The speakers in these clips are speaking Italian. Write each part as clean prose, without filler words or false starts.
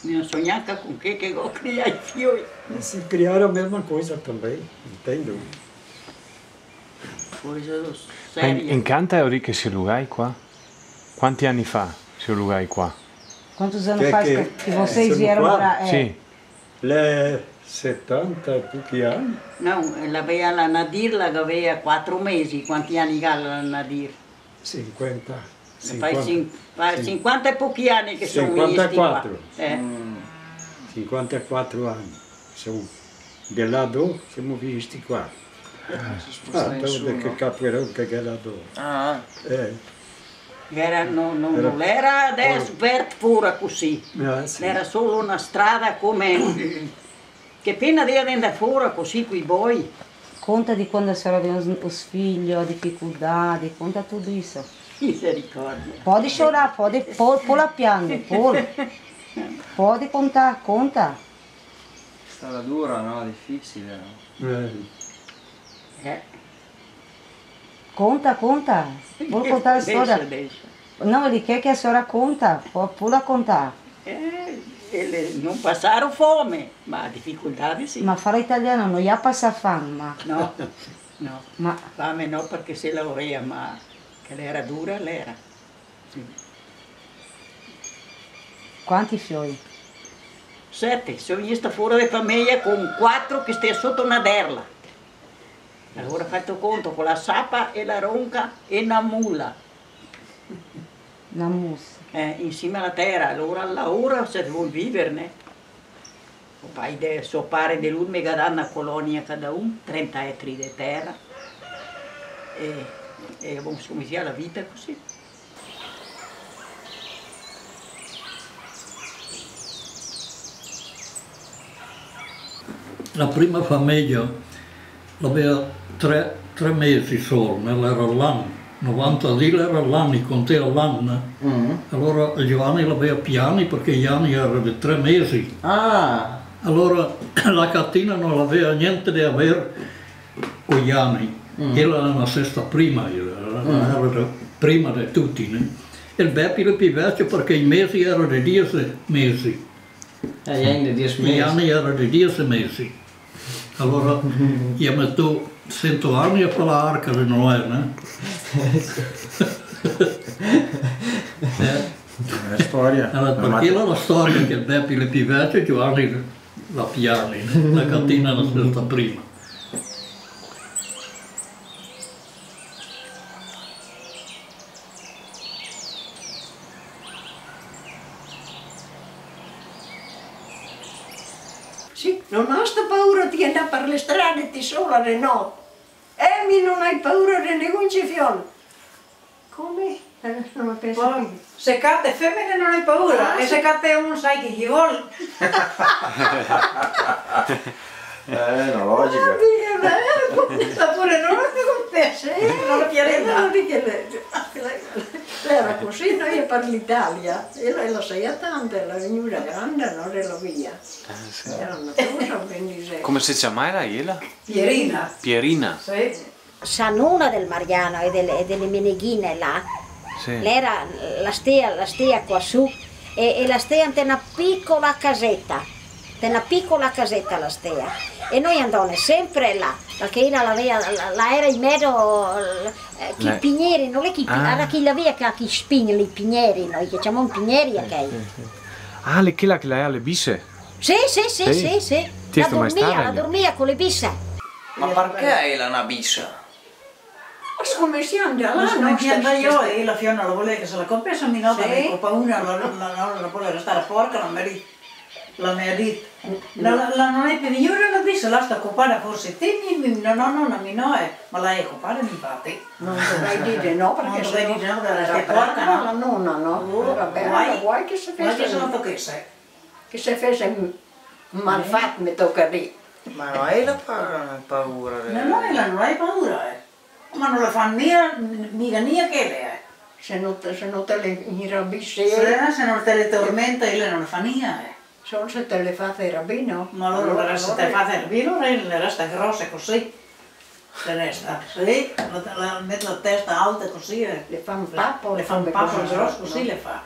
Non so neanche con che ho criato i fiori. Si criare a mesma coisa também, entendo. Coisa seria. Incanta Euriche si lugai qua? Quanti anni fa si lugai qua? Quantos anos faz que vocês vieram morar? Sì. Le 70 e pochi anni. No, l'aveva la Nadir, l'aveva 4 mesi. Quanti anni ha la Nadir? 50. Fai 50 e pochi anni che sono 54. 54. 54 anni. Sono de là dove siamo visti qua. Dove che capoeirão che è là dove. Non era adesso vert fuori così. Sì. Era solo una strada come... che pena di andare fuori così qui voi. Conta di quando a senhora vê os filhos, a dificuldade, conta tudo isso. Misericórdia. Pode chorar, pode pôr a piano, pode contar, conta. È stata dura, no? Difficile, no? Conta. Vou contar a história. Deixa. Não, ele quer que a senhora conta, pula a contar. Eles non passaram fome, ma difficoltà sì. Ma fala italiano, non ia passare fame, ma... No, ma... fame no perché se l'aveva, ma che l'era dura, l'era. Sì. Quanti fiori? 7, sono vista fuori di famiglia con 4 che stia sotto una derla. Allora ho fatto conto con la sapa e la ronca e una mula. La musa. Insieme alla terra, allora ora se vuoi viverne. Suo padre dell'ultima che dà una colonia cada un, 30 ettari di terra. E abbiamo cominciato la vita così. La prima famiglia aveva 3 mesi solo, era l'anno. 90 lire era l'anno, contava l'anno. Allora Giovanni l'aveva piani perché Gianni era di 3 mesi. Allora la cattina non aveva niente da avere con Gianni. Ella era la sesta prima, era prima di tutti. Né? E il Beppi le più vecchio perché i mesi erano di 10 mesi. Gianni era di 10 mesi. Allora io metto 100 anni a fare l'arca di Noè, né? È la storia. Allora, perché era la storia che il Beppi le più vecchio e Giovanni la piani, la cattina la stessa prima. Sì, non ho sta paura di andare per le strade di sola di notte. Mi non hai paura di nessun figlio. Come? Non penso più. Se cade femmine non hai paura, e se cade uno sai che gli vuole. Una logica. Sta pure non è con te, Non lo chiarenda. Lei era così, noi per l'Italia. E lei lo sa tanto, la venuta grande, non era via. Era una cosa, quindi se... Come si chiama ella? Pierina. Pierina. Sì. Sanuna del Mariano e delle Meneghine là, Sì. l'era la stea qua su e la stea in una piccola casetta la stea e noi andavamo sempre là perché la era in mezzo chi pigneri, non è chi era chi l'aveva che spinge i pigneri, noi che chiamiamo pigneri a che. Ah, le quella che lei ha le bisse? Sì. Ti è mai stata? La dormia con le bisse. Ma perché è una bissa? Come si anda là? Non si anda io e la Fiona lo voleva che se la compensa mi nota che ho paura, non vuole restare porca, la mi ha detto. Non è più migliore la bissa, la sta occupata forse te, non mi no, ma la è occupata mi fate. Non dovrei dire no, perché non dovrei dire no, perché era resta porca, no? la nonna, no? Era bella, vuoi che si fece? Che si fece mal fatto, mi tocca dire. Ma non hai la paura? No, non hai paura, ma non la fa mica che lei. Se non te le irabisce. Se non te le tormenta, lei non la fa niente. Solo se te le fa rabbino. Ma allora se te fa rabbino, le resta grossa così. Le resta, sì, mette la testa alta così. Le fa un pappo. Le fa un pappo grosso così le fa.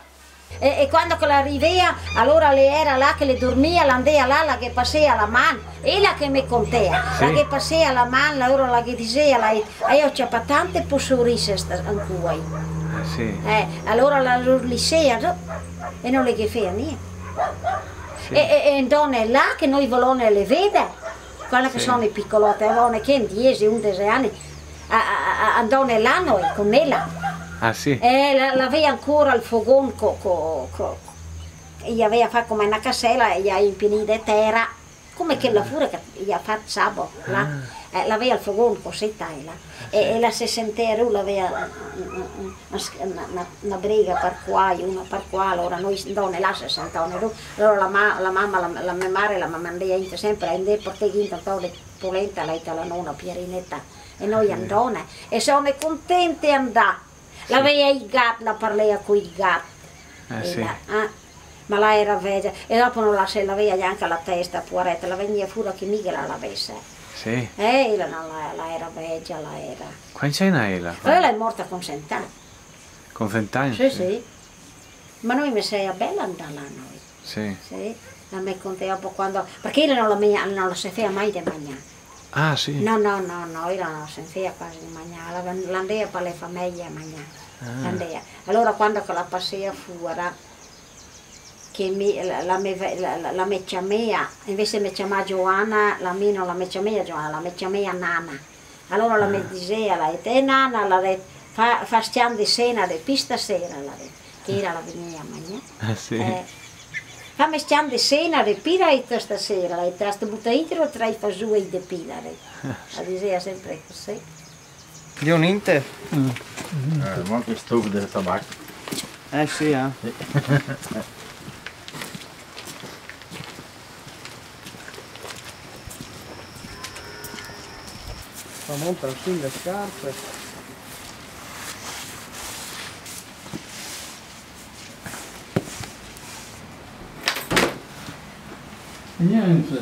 E quando che la rivea, allora le era là che le dormia, l'andea là, la che passava la mano, e la che mi contea, la che passava la mano, allora la che diceva, io c'ho tante possurisse ancora. Sì. Allora la lisea e non le che fa niente. Sì. E donne là che noi volone le vede, quelle che sono i piccolotte, volone che in 10-11 anni, donne là noi con ella. Ah sì? L'aveva ancora il fogone, gli aveva fatto come una cassella e gli ha impinito di terra, come che lavoro che gli ha fatto sabato là. L'aveva il fogone così là. E la 60 euro aveva una briga per qua, una per qua, allora noi donne là 60 euro, allora la mamma, la mia madre la mandava sempre a andare perché gli tanto polenta lei la nonna Pierinetta e noi andone e sono contenti di andare. L'aveva i gatti, la parlava con i gatti. Sì. Ma la era vecchia e dopo non se l'aveva neanche la testa, poveretta, la veniva fuori che mica la avesse. Sì. La era vecchia, la era. Quanti c'è Naela? Quella è morta con 100 anni. Con 20 anni? Sì, sì. Ma noi mi sei bella andare là noi. Sì. Sì. La me contevo quando. Perché io non la sapeva mai di mangiare. Ah sì? No, io non la sentiva quasi di mangiare, l'andeva per le famiglie a mangiare. Allora quando la passava fuori, che la me chiamava, invece mi chiamava Giovanna, la mia non la me chiamava Giovanna, la me chiamava Nana. Allora la me diceva, Nana, fa stiamo di cena, di pista sera, che era la veniva a mangiare. Ah sì? Fammi stiamo di cena, di pila stasera, la sta buttando tra i fasui di pila. La diceva sempre così. Io niente? Ma che stufo del tabacco. Sì, Fa molto fin le scarpe. Niente.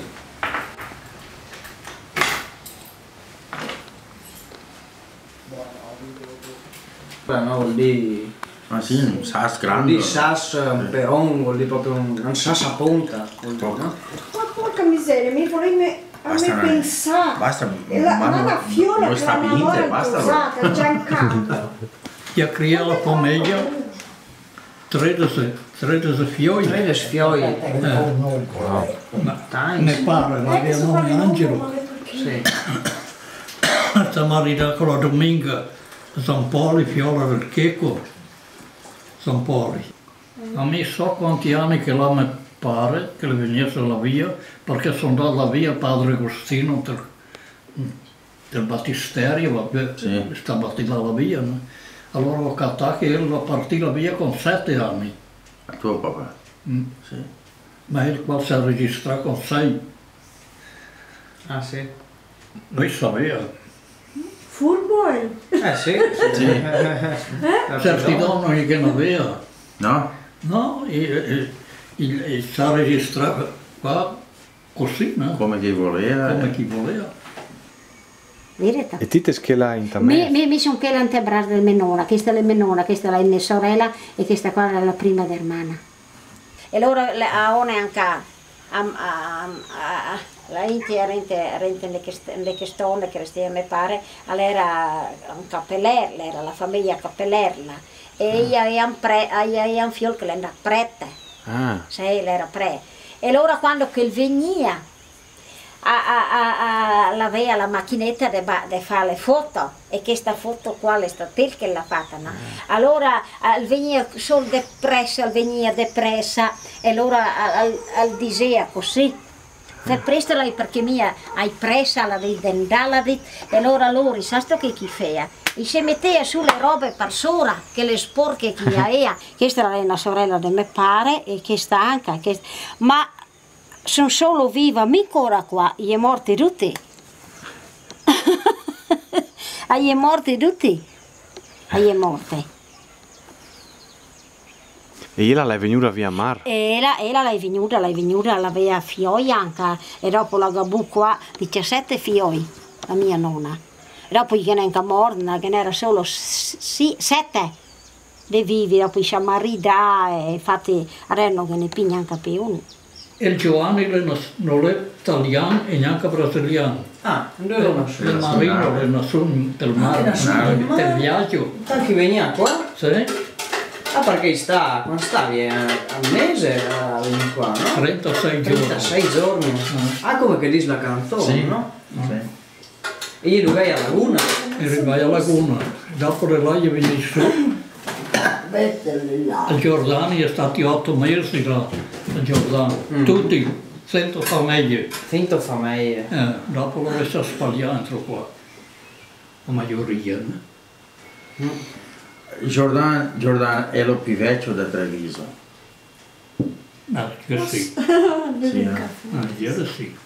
No, lì. Ah sì, un sas grande. Lì sas, un peron, vuol dire proprio un sas a punta. No? Ma porca miseria, mi volevi a me pensare. Basta, la fiola non che sta l'hanno niente, basta. usata già in campo. Ja creëer la famiglia 13 fioi. 13 fioi. Ne pare, l'aveva nome Angelo. Sì. Sta marita con la domenica San Poli, fiola del Checo. San Poli. A me so quanti anni che la me pare che le venisse la via, perché sono andato la via padre Agostino del battisterio, vabbè, sta battita la via, no? Allora ho captato che lui va partire via con 7 anni. A tuo papà? Sì. Ma il qua si è registrato con 6. Ah sì? Lui sapeva. Furbo? Sì. Certi donne che non aveva. No? No, si è registrato qua così, no? Come chi voleva. Come chi voleva. E ti schela in tamè? Mi sono quella antebrata del Menona, questa è la Menona, questa è la mia sorella e questa qua è la prima d'ermana. E loro a one anche la Intia rente le questioni che restia mi pare, era un capeller, era la famiglia capellerla e io avevo un figlio che era prete. Sì, era pre. E allora quando che veniva aveva la macchinetta di fare le foto e questa foto qua è stata il che l'ha fatta, no? Allora veniva solo depressa e allora diceva così per presto lei perché mia hai pressa la di dendala e allora loro sasto che chi feia e si metteva sulle robe per sora che le sporche che aveva. Questa era una sorella di me pare e questa anche ma sono solo viva, mica ora qua, gli è morti tutti. Gli è morti tutti. Gli è morti. E ella l'è venuta via mar? Ella l'è venuta, l'aveva fioi anche, e dopo la gabù qua 17 fioi, la mia nonna. E dopo che ne è morta, che ne era solo 7. le vivi, dopo si marida e infatti adesso che ne piglia anche più uno. E Giovanni non è italiano e neanche brasiliano. Ah, non lo so. Il marino sono del mare, del viaggio. Anche veniva qua? Sì. Ah, perché quando stavi a un mese a venire qua, no? 36 giorni. 36 giorni. Ah, come che dice la canzone, Sì. no? Sì. E io vai a Laguna. E vai a Laguna. Dopo di là io venivo su. A Giordania è stati 8 mesi là, a Giordania. Tutti, 100 famiglie. 100 famiglie. Dopo l'ho messo a spagliare entro qua. La maggioria. Jordan è lo più vecchio da Treviso. Che sì. Sì, Ieri sì.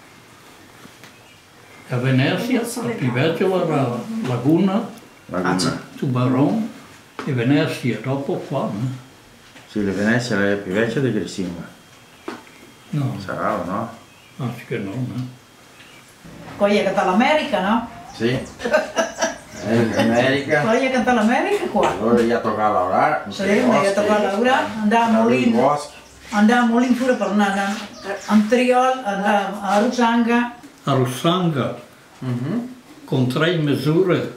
A Venezia, il più vecchio era Laguna, Tubarão e Venezia, dopo qua. Sì, la Venezia è la più vecchia di Cressina. No. Sarà o no? Anzi che no. Poi è cantata l'America, no? Sì. America. Poi è cantata l'America qua. Allora gli ha toccato a lavorare. Sì, mi ha toccato a lavorare, andava a Molino. Andava a Molino pure per andare a Triol, andava a Rusanga. A Russanga, con 3 misure,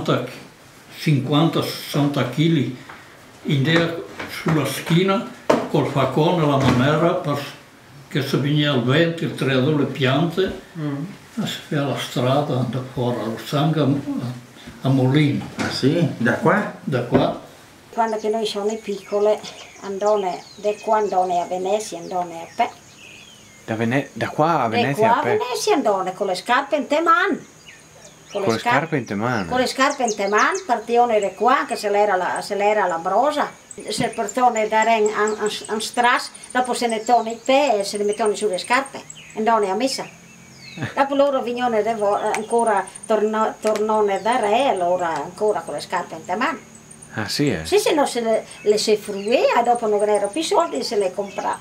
50-60 kg, sulla schiena, col facone alla maniera, che se veniva il vento, il triado le piante, si fa la strada da fuori a Russanga a Molino. Ah sì? Da qua? Da qua. Quando che noi siamo piccole, andone, da qua andone a Venezia, andone a pè. Da qua a Venezia a Venezia andone con le scarpe in teman. Con le scarpe in teman? Con le scarpe in teman, partione da qua, che se l'era la brosa. Se portone da Ren a Stras, dopo se ne torna i pè e se ne mettono sulle scarpe. Andone a messa. Dopo loro venivano ancora, tornone da Re, allora ancora con le scarpe in teman. Ah sì? Sì, se no se le si fruia, dopo non avevano più soldi se le comprava.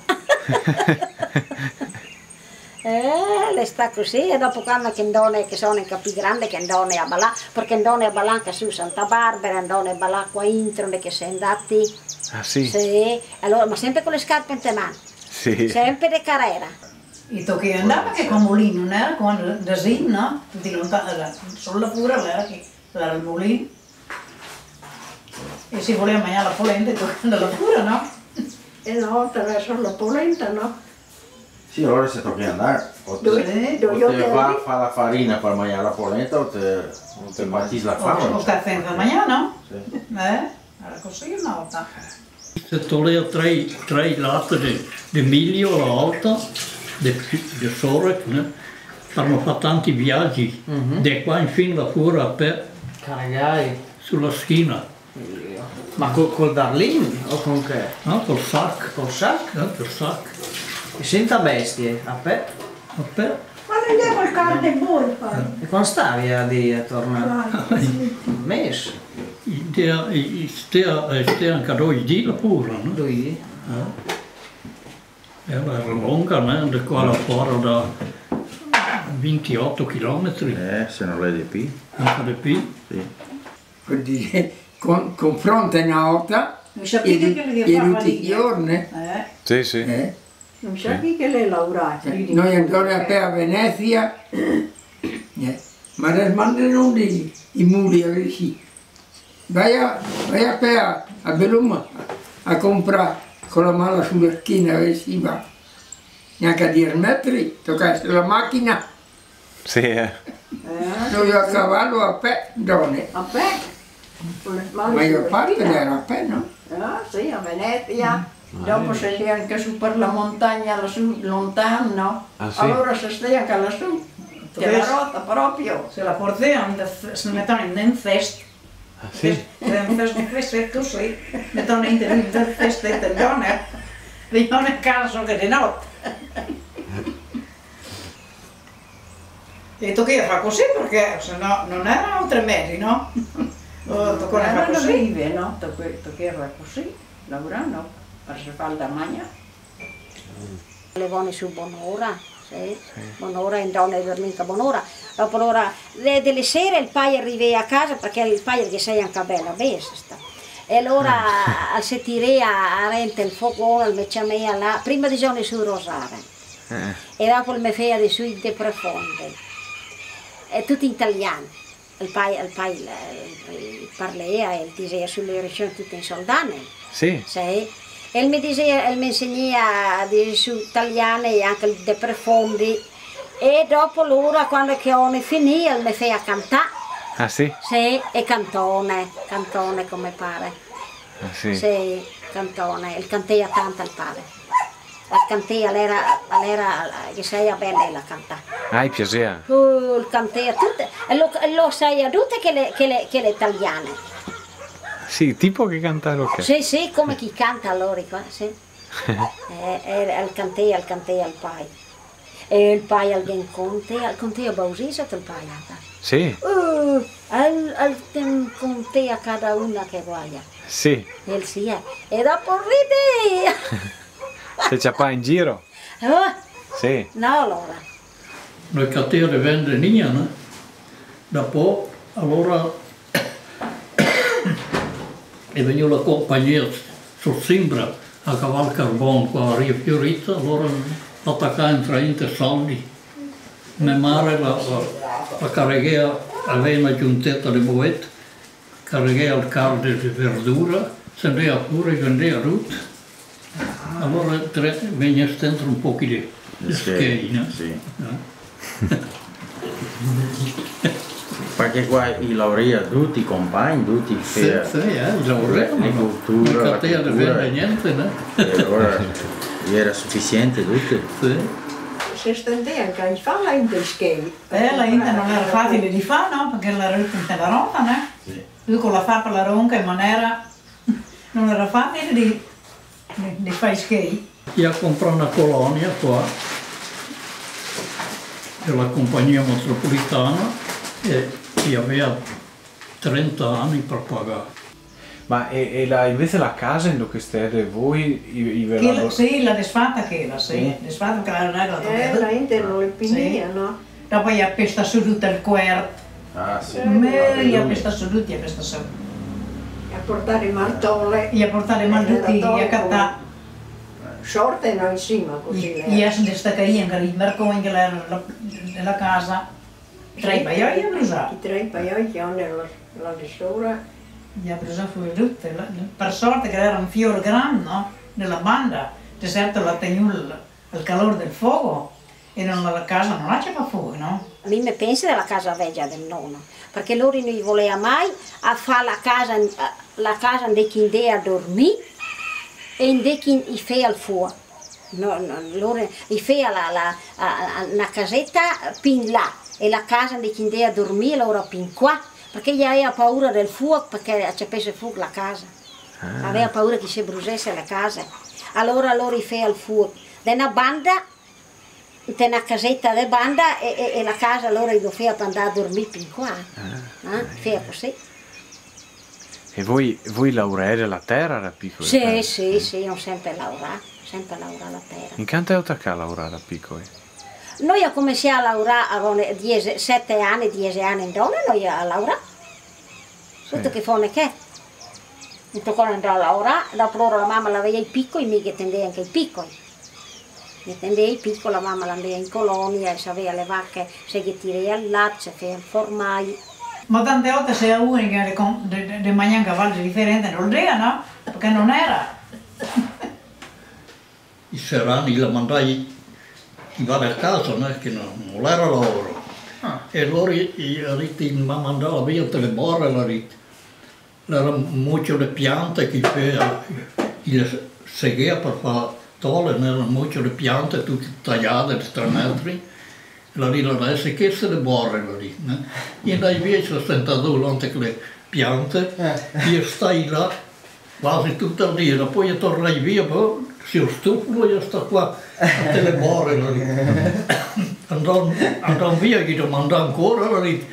Le sta così e dopo quando che andone che sono in più grande che andone a ballare, perché andone a ballare anche su Santa Barbara, andone a ballare qua intro che si è andati. Ah sì? Sì, allora, ma sempre con le scarpe in mano. Sì. Sempre di carrera. E tocchi andava che con Molino non era, quando da Zin, no? Tutti lontano, solo pure era il Molino. E si voleva mangiare la polenta e toccando la pure, no? E no, attraverso la polenta, no? Sì, allora se tocca andare, o te va a fare la farina per mangiare la polenta o te battisi la fame. O sta senza mangiare, no? Sì. Era così una volta. Se toglieva 3 latte di miglio alla volta, di sole, hanno fatto tanti viaggi, da qua in fin la fuori a pè, sulla schiena. Ma col Darlin o con che? No, col sac. Col sac? Col sac. E senza bestie, a pè? A pè. Ma vendiamo il carne buono, E quando stavi a tornare? Un mese? Stia anche 2 giorni pure, no? 2 giorni? Era lunga, no? Da qua fuori da 28 km. Se non l'è di più. Anche di più. Sì. Quindi confronta una volta Mi sapete che le e fa tutti i giorni. Sì, sì. Non sai che lei è laureata. Noi andiamo a pè a Venezia, ma adesso mandano i muli a Vesì. Vai a pè a Belum a comprare con la mano sulla schiena a Vesì va. Neanche a 10 metri, tocca la macchina. Sì, Noi a cavallo a pè, donne. A pè? Ma io parte era a pè, no? Ah, sì, a Venezia. Dopo se stai anche su per la montagna lassù, lontano, Ah, sì? allora se stai anche lassù, te la rotta proprio. Se la portavano, se mettevano in festa. ah, sì. In festa così, mettevano in festa e donne, venivano a casa che di notte. E tocca fare così perché se no non erano 3 mesi, no? Tocca fare Erano così. vive, no? Tocca così, lavorano, per se fare da magna. Levone su Bonora, sì. Bonora in donne dormita Bonora. Dopo l'ora delle sere il paio arriva a casa perché il paio che sei anche bella bestia. E allora si tira a rente il fogone, mi chiamava là, prima di giorni su Rosare. E dopo mi feia di sui de profondi. E tutti in italiano. Il pai parlava e diceva sulle origini tutte in soldane. Sì. Sì. E mi insegnava di su italiano e anche de profondi. E dopo l'ora, quando che ho finì, mi feia cantare. Ah sì? Sì, e cantone come pare. Ah sì? Sì, cantone, il cantea tanto al pare. La cantea, l'era che sei bene la canta. Ah, piaceva? Il cantea, tutte, lo sai a tutte che le italiane. Sì, tipo che canta l'ok. Sì, come chi canta allora qua, sì. Il cantea al pai. E il pai al contea bausisa il pai. Sì. Al contea cada una che voglia. Sì. E sì, e dopo ride. Se c'è pa in giro? Sì. No, allora. Noi cattere vende niente, dopo allora è venuta la compagnia su Simbra a cavallo carbone qua a Rio Fiorito, allora attaccava in 30 soldi. Mia madre la carregava, aveva una giuntetta di boette, carregava il carro di verdura, se andava pure e vendeva tutto. Allora veniva dentro un po' di schei, no? Sì. Perché qua i laurea tutti i compagni, tutti per i laurea, l'agricoltura, non cateva di niente, no? E allora era sufficiente tutti. Sì. Se stendeva anche anni fa la Inter schei. La Inter non era facile di fare, no? Perché la rutta la ronca, no? Sì. Lui con la fappa la ronca in maniera non era facile di fare schei. Io ho comprato una colonia qua della compagnia metropolitana e aveva 30 anni per pagare. Ma invece la casa in cui state voi? Sì, la desfatta che era, sì. Desfatta che la regala. La Inter non le pinia, no? Dopo gli ha pesta su tutto il quarto. Ah sì. Gli ha pesta su tutti, gli ha pesta su. A portare i martole. Gli ha portato i maltutti, gli ha cattato. Sorte no insieme così. Gli ha destaccato in il mercone della casa. Tra i paioli ha bruciato. I tre paioli che hanno la tesora. Gli ha bruciato fuori tutte. Per sorte che era un fiore grande, no? Nella banda. Di certo la tenuta al calore del fuoco e la casa non la c'era fuoco, no? A me pensa della casa vecchia del nonno, perché loro non voleva mai a fare la casa in cui andava a dormire e in cui i feia al fuoco. Loro i feia una casetta pin là e la casa in cui andava a dormire loro pin qua, perché gli aveva paura del fuoco, perché c'è fuoco la casa. Aveva paura che si bruciasse la casa. Allora loro i feia al fuoco. Da una banda, da una casetta di banda e la casa loro lo feia per andare a dormire pin qua. Feia così. E voi lavorate la terra da piccoli? Sì, ho sempre lavorato la terra. In quanto è che lavorare da piccoli? Noi abbiamo cominciato a lavorare a 10 anni in donna, noi abbiamo lavorato. Tutto che fa che. Tutto quando andavo a lavorare, dopo loro la mamma l'aveva i piccoli, mica tendeva anche i piccoli. Mi tendeva i piccoli, la mamma l'andava in colonia, e sapeva le vacche, se che tirava il latte, se faceva il formaggio. Ma tante volte sei unica di mangiare cavalli differenti, non lo no? Perché non era. I serrani la mandai in varie case, che non era lavoro. E loro mi mandavano via le borre, c'erano molte piante che il segueva per fare tolle, erano molte piante tutte tagliate di 3 metri. La adesso che se le borre lì. E andai via ci ho sentato davanti le piante, io stai là quasi tutto il giorno, poi io tornai via, si ho stufo, io sto qua a te le borre lì. Andavo via, gli domandavo ancora lì,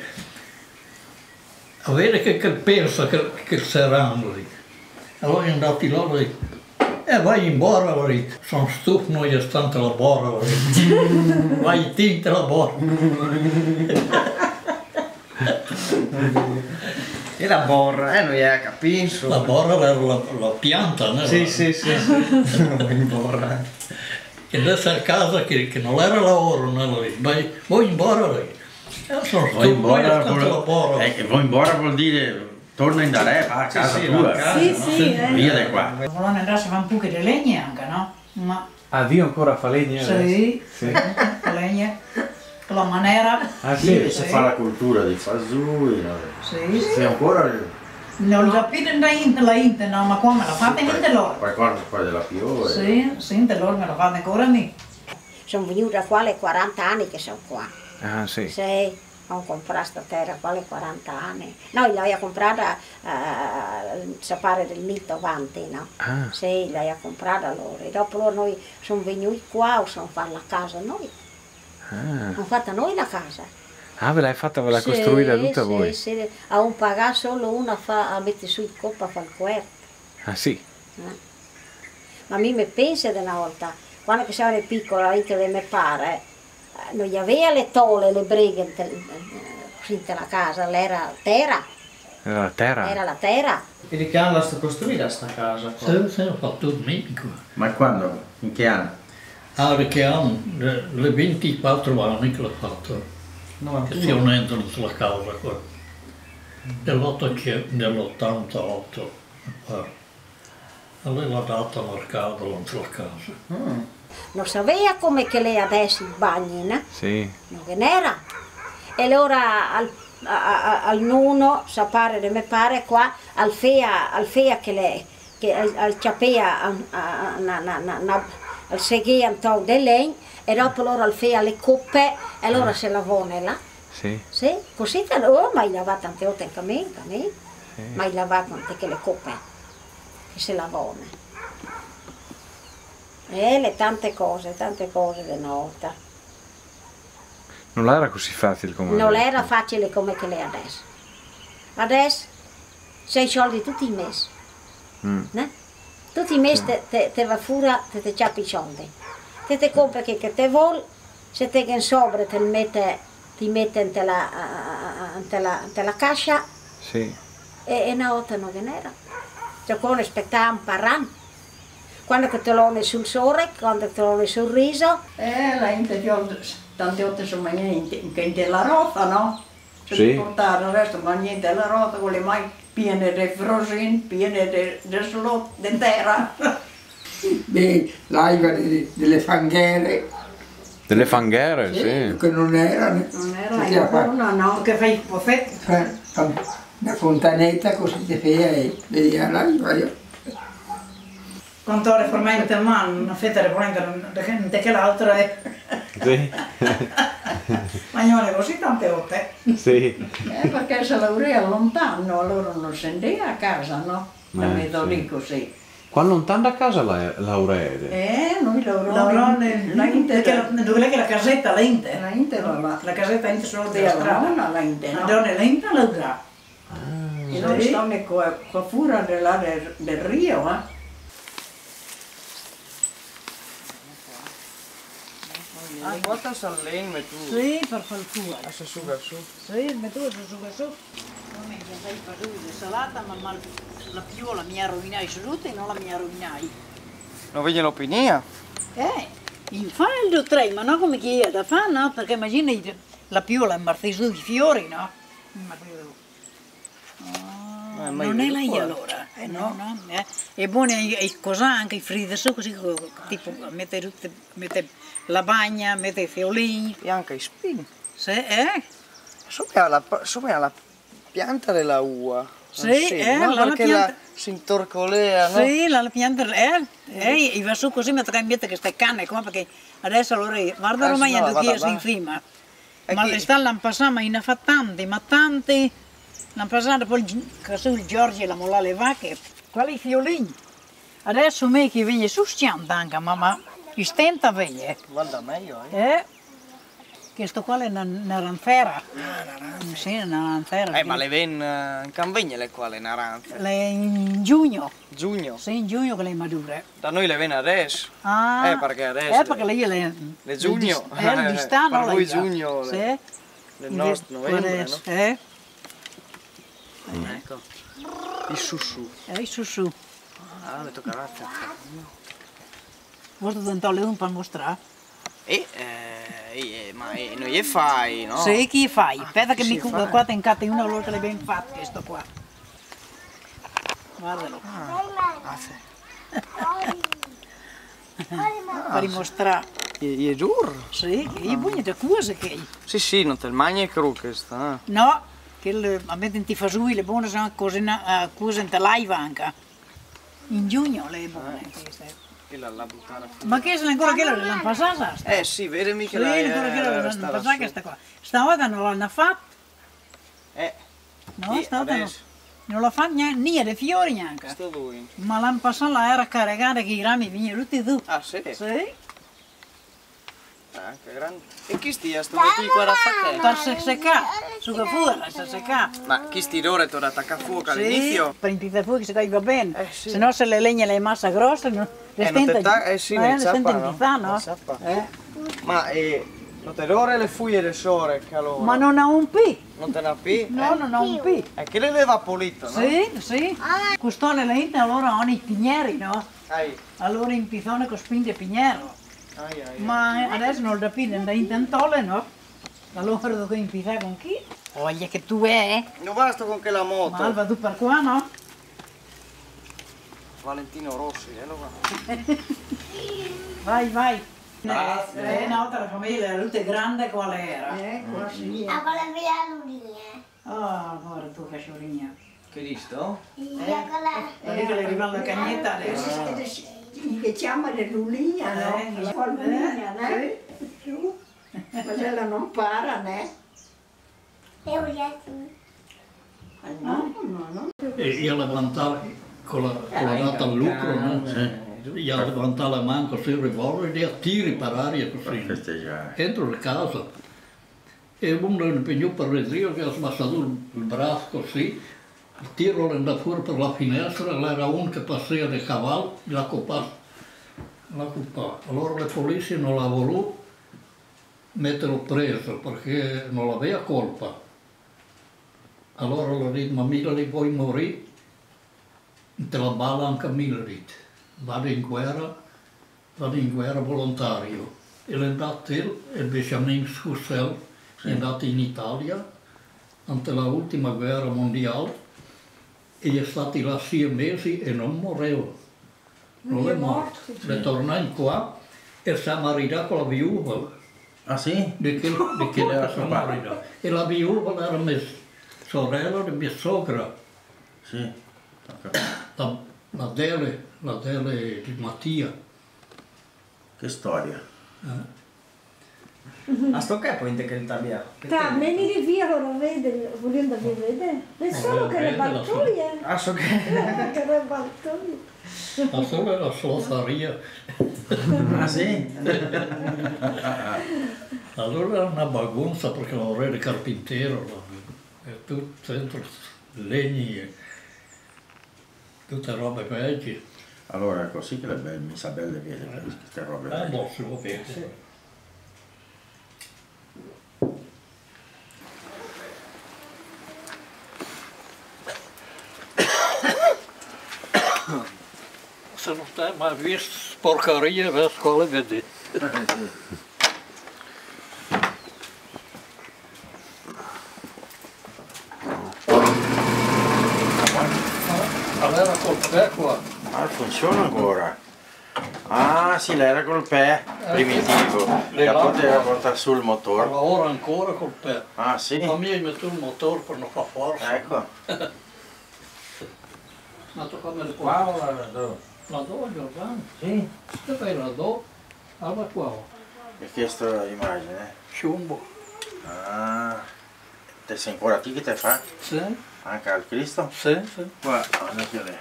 a vedere che pensa che saranno lì. Allora andati là lì. Vai in borra lì, sono stufo, noi io stanno la borra lì. Vai tinta la borra. E la borra, non è capisco. La borra era la pianta, no? Sì, in borra. E adesso è a casa che non era lavoro, no? Vuoi in borra lì? Vuoi in borra vuol dire torna in Dare, va a casa tua. Sì, via di qua. Volevano andarsi a fare un po' di legna anche, no? Ma Ah, Dio ancora fa legna? sì, la legna, la maniera. Ah sì, si fa la cultura dei fasui, no? Sì. Se ancora... Non l'ho capito la inte, no, ma come la fate in loro? Qualcosa poi della piove. Sì, in loro me la fate ancora lì. Sono venuta qua alle 40 anni che sono qua. Ah, sì. Sì, ho comprato questa terra qua alle 40 anni. Noi l'abbiamo comprata, sapere del 1090, no? Ah. Sì, l'abbiamo comprata loro. E dopo loro noi sono venuti qua o sono fatti la casa noi. Ah. Abbiamo fatta noi la casa. Ah, ve l'hai fatta, ve l'ha costruita tutta sì, voi? Sì, a un pagato solo una a mettere su il coppa a fare il quarto. Ah, sì? Ma mi pensa di una volta, quando siamo piccoli, anche di mio padre, non gli aveva le tole, le breghe nella casa, era terra. Era la terra? Era la terra. E di che anno l'ha costruita sta casa? Sì, ho fatto il medico. Ma quando? In che anno? Ah, che anno? Le 24 anni che l'ho fatto. Che si unendo sulla casa qua. Nell'88. Aveva dato al mercato sulla casa. Non sapeva come che lei adesso i bagni, no? Sì. Non era. E allora al nonno, sapere di me pare qua, al fea che lei, che al ciapea, al seghia un po' di legno, e dopo loro al fea le coppe, e allora se lavone là. Sì. Sì, così mai lavava tante volte in cammin, mai lavava anche le coppe, che se lavone. E le tante cose di una volta. Non era così facile come Non adesso. era facile come che lei adesso. Adesso 6 soldi tutti i mesi. Tutti i mesi te va fuori, te ciappi i soldi. Te compri che te vuoi, se te che sopra ti mette nella cascia. Sì. E una volta non era. Cioè come aspettava un parran. Quando te lo metti sul sole, quando te lo metti sul riso. La interior, tante volte sono niente, che della roba, no? Se sì. Portare il resto, ma niente della roba, con le mani piene di frosin, piene di slot, di terra. Beh, l'aiva delle fanghere. Delle fanghere, sì. Che non erano. Non era una, no, che fai il poffetto. Una fontanetta così ti feia e vediva l'aiva io. Quando ora formalmente a mano, una fetta di che l'altra è. Sì. Magnone così tante volte. Sì. Perché se laurea lontano, allora non scendeva a casa, no? Da vedo lì così. Qua lontano da casa lavorate? Noi lavoriamo dove è la casetta, la Inter? La Inter, la casetta Inter solo della strada. strada. La Inter, no? Andò nella Inter lavorava. E noi stiamo qua fuori del Rio, eh? Ah, guarda sallen med tu. Sì, per far fuori. Ah, si asciuga su. Sì, ma tu si asciuga su. Come che fai per di salata, ma la piola mi ha rovinato tutte e non la mi ha rovinato. Non vedi l'opinione? In fallo tre, ma non come che è da fare, no? Perché immagina la piola è martedì di fiori, no? Non è lei allora, no? È buono cosa anche i fritti su così, tipo mette la bagna, mette i fiolini. E anche i spini. Sì, Sopra la pianta della uva. Sì, no? la Perché pianta. Si intorcolea, no? Sì, la pianta, e va su così, mentre mette queste canne qua, perché adesso allora, guarda ormai no, due chiese in prima. Ma chi? le sta l'hanno passato, ma ne fa tanti, l'hanno passato poi il Giorgio la molla le vacche, quali fiolini. Adesso me che viene su stiamo anche, ma stenta viene. Guarda meglio, Questo qua è una ranfera. Sì, una ranfera. ma le ven in convegno le quali naranze? Le in giugno. Giugno? Sì, in giugno che le madure. Da noi le ven adesso. Ah, perché adesso. Perché lei le giugno. Di stanno per voi giugno. Sì. Le nostre novembre, no? Ecco. Il susù. Il susù. Ah, mi tocca la Vuoi tentare un per mostrare? Ma non gli fai, no? Sì, chi fai? Aspetta che mi cura qua, te incatti una volta l'hai ben fatto questo qua. Guardalo. Ah, sì. Per dimostrare. È giuro? Sì, che è buona da cose che Sì, non te il mangi cru questa. No, che a me ti fa su le buone sono cose in live anche. In giugno le buone queste. Che la buttare fuori. Ma che sono ancora quella dell'anno passato? Sì, vedemi che sì, ancora quella dell'anno passato questa qua. Stavolta non l'hanno fatta. No, stavolta non l'ha fatta niente fiori neanche. Sto lui. Ma l'anno passato la era caricata che i rami venivano tutti tu. Ah, sì? Sì. Che grande. E chi stia sto metti qua da fare? Per seccare, su che fuoco per seccare. Ma chi sti ora torna a attaccare fuoco all'inizio? Sì, per impiegare fuoco se va bene. Sì. Se no se le legna le massa grosse, non le sì, non no? Ma non te l'ora le fuglie del sole, che allora? Ma non ha un P. Non te ne ha P? No, non ha un P. E che le leva pulito, no? Sì. Costone lente allora hanno i pigneri, no? Allora in Pizone con spinte pignero. Ma adesso non lo capite, da intentole, no? Allora devo impizare con chi? Voglia che tu è? Non basta con che la moto. Ma Alba tu per qua, no? Valentino Rossi, lo va. Vai. Grazie. Un'altra la famiglia era tutta grande qual era? Qua sì. Ah, con la mia lunia. Ah, guarda tu che sciorigna. Che disto? Vedi che le arriva la cagnetta adesso. Che chiama le lunia, no? La lunia, né? Giù. Ma se la non para, né? No. E io levantavo con la data al lucro, no? Io levantavo la mano così il revolver e tiri per aria così. Entro la casa. E uno mi pigliò per le zio che ha smassato il braccio così. Il tiro è andato fuori per la finestra, era uno che passava di cavallo, l'ha coppato. Allora le polizie non l'ha voluto metterlo preso perché non aveva colpa. Allora l'ho detto, ma Milari vuoi morire? Te la balla anche Milari. Vado in guerra volontario. E l'è andato il Benjamin Scussel, è andato in Italia, ante l'ultima guerra mondiale, e è stato là 6 mesi e non moreva. Non è morto. È tornato qua e si è maritato con la viuva. Ah sì? Di che si è maritato. E la viuva era mia sorella di mia sogra. Sì. La Dele di Mattia. Che storia. A sto che puoi integrare? Venire via lo vede, volendo vedere. Pensavo che le battaglie. Ah, so che le battaglie. Ma solo la slotteria. Ah sì? Allora era una bagunza perché non era il carpintero, e tutto dentro legni e tutte robe peggio. Allora è così che le belle, mi sa belle vede queste robe. Non si può vedere. Se non stai mai visto sporcaria per scuola vedi. Allora col pè qua. Ah, funziona ancora. Ah sì, l'era col pè primitivo. La poteva portare sul motore. Ma ora ancora col pè. Ah sì? La mia metto il motore per non far forza. Ecco. Ma tu come il Qua o la do? La do, Giordano? Sì. Dove la do? Allora qua. E questa immagine? Sciumbo. Ah. Te sei ancora ti che te fa? Sì. Anche al Cristo? Sì. Guarda, anche lei.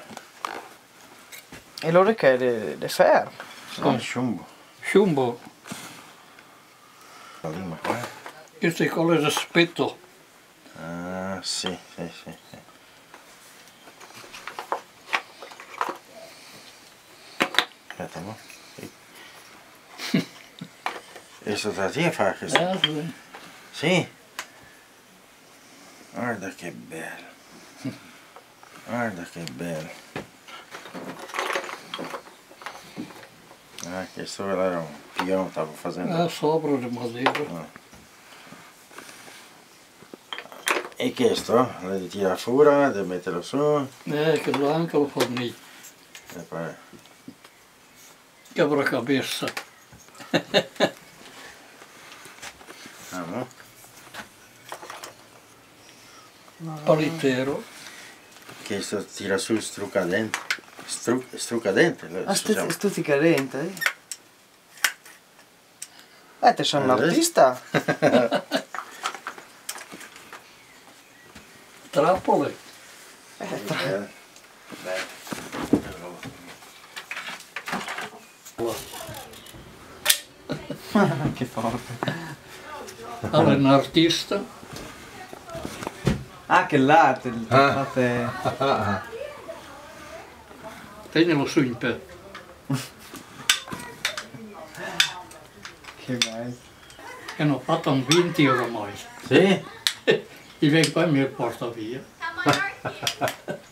E allora che è di ferro? No, sciumbo. Sciumbo. La lima qua. Queste cose da spetto. Ah, sì. Aspetta, no? E sto da te a fare questo? Sì. Sì? Guarda che bello. Guarda che bello. Questo era un piano, stavo facendo. Sopra di madeira. E questo? Lo devi tirare fuori, devi metterlo su. Quello anche lo fornì. E poi... Quebra-cabeça. Palitero. Questo tira su struccadente. Struccadente. Stuzzicadente? Te sono un artista. Trappole. Che forte. Allora è un artista. Che l'arte. Tenilo su in pe. Che bello. E hanno fatto un 20 oramai. Sì? E viene qua e mi porta via.